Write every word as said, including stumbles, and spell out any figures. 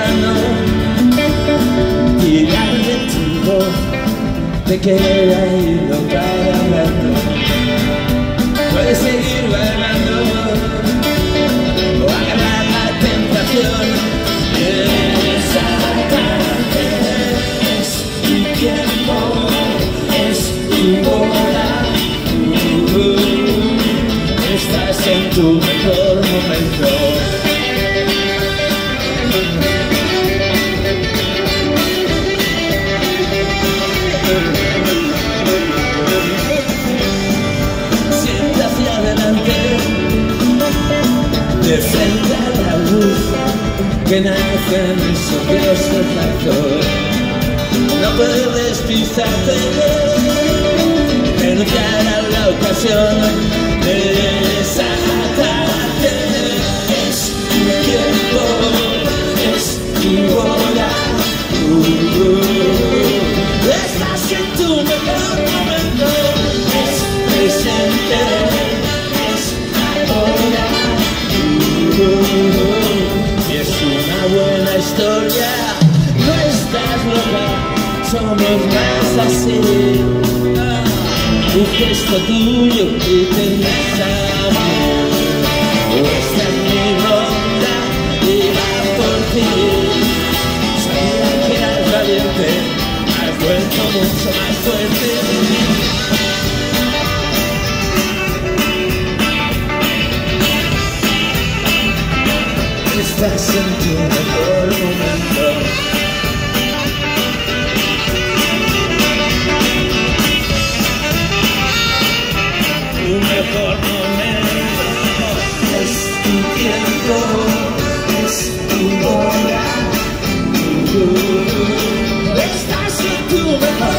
mano y darle tu voz de que he ido para rato. Puedes seguir bailando o agarrar la tentación. Esa tarde es tu tiempo, es tu hora. Uh, uh, estás en tu mejor momento. Siempre hacia adelante, de frente a la luz que nace en esos dioses brazos. No puedes pisarte, renunciar a la ocasión. Esa tarde es tu tiempo, es tu hora. Uh, uh, estás en tu mejor momento, es presente, es ahora. Uh, uh, y es una buena historia, no estás loca, somos más así. Un gesto tuyo y tenés a mí. Esta es mi ronda y va por ti. Sabía que eras valiente, has vuelto mucho más fuerte. Estás en tu mejor momento. Tu mejor momento es tu tiempo, es tu hora. Uh, uh, estás en tu mejor